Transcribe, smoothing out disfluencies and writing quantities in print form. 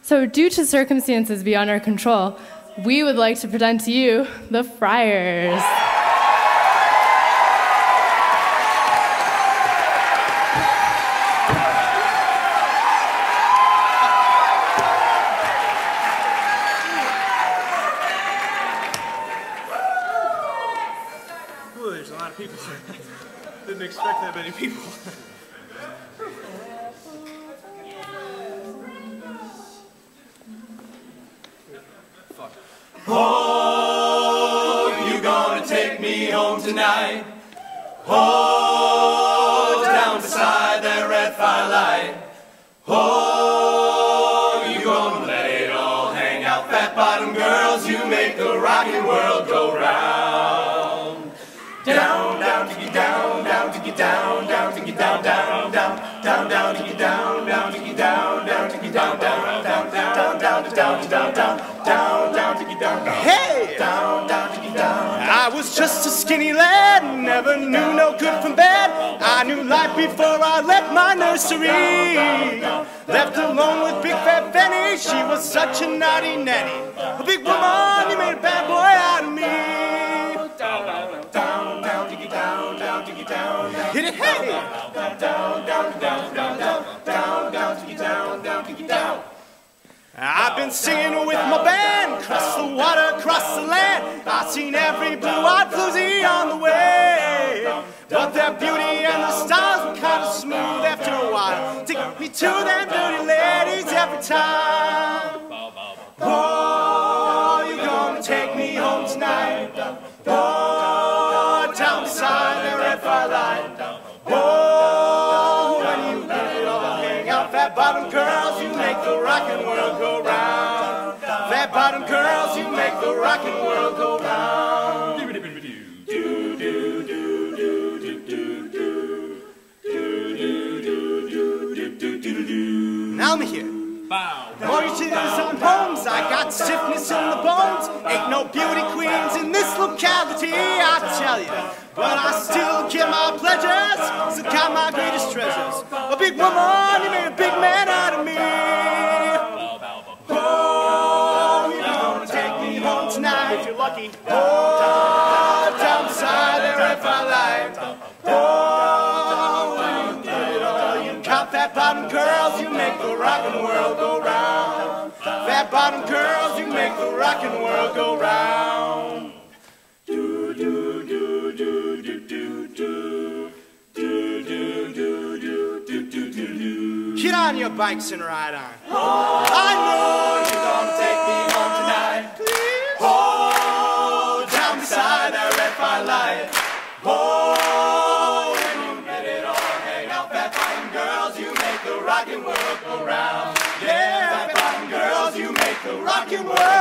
So due to circumstances beyond our control, we would like to present to you the Friars. Ooh, there's a lot of people. Didn't expect that many people. Oh, you gonna take me home tonight? Oh, down beside that red firelight. Oh, you gonna let it all hang out, fat bottom girls, you make the rockin' world go round. Down, down, diggy down, down, diggy down, down, diggy down, down, down, down, down, diggy down, down, diggy down, down, diggy down, down, down, down, down, down, down, down, down, down, diggy down, down. Hey! Down, down, diggy down. I was just a skinny lad, never knew no good from bad. I knew life before I left my nursery. Left alone with big fat Fanny, she was such a naughty nanny. A big woman, you made a bad boy out of me. Down, down, down, diggy down, down, diggy down, down. Hit it, hey! Down, down, down, down, down, down, down, down, diggy down, down, diggy down. I've been singing with my band, across the water, across the land. I've seen every blue-eyed floozy on the way. But their beauty and the stars were kind of smooth after a while. Take me to them dirty ladies every time. Oh, you're gonna take me home tonight. Oh, down beside the red firelight. Oh, when you get it all hang out, fat bottom girls, you make the rockin' world go round. Fat bottom girls, you make the rockin' world go round. Now I'm here. Mortgages on homes, I got stiffness in the bones. Ain't no beauty queens in this locality, I tell you. But I still get my pleasures, still got my greatest treasures. A big woman, you made a big man out of me. Oh, you're gonna take me home tonight if you're lucky. Oh, down beside the red firelight. Oh, when you get it all, you got fat bottom girls, you make the rockin' world go round. Fat bottom girls, you make the rockin' world go round. Do do do do do do do do do do do do do do. Get on your bikes and ride on. I know you're gonna take me home tonight. Please. Oh, down beside that red firelight. Oh, when you get it all hang out, fat bottom girls, you make the rockin' world go round. Yeah, fat bottom girls, you make the rockin' world